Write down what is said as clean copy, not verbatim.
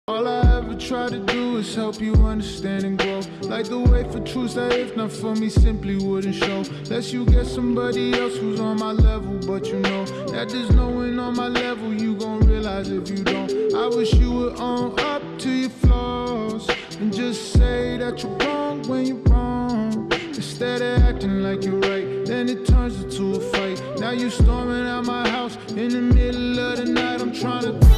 All I ever try to do is help you understand and grow. Like the way for truths that if not for me simply wouldn't show. Unless you get somebody else who's on my level, but you know that there's no one on my level. You gon' realize if you don't. I wish you would own up to your flaws and just say that you're wrong when you're wrong. Instead of acting like you're right, then it turns into a fight. Now you storming out my house in the middle of the night. I'm trying to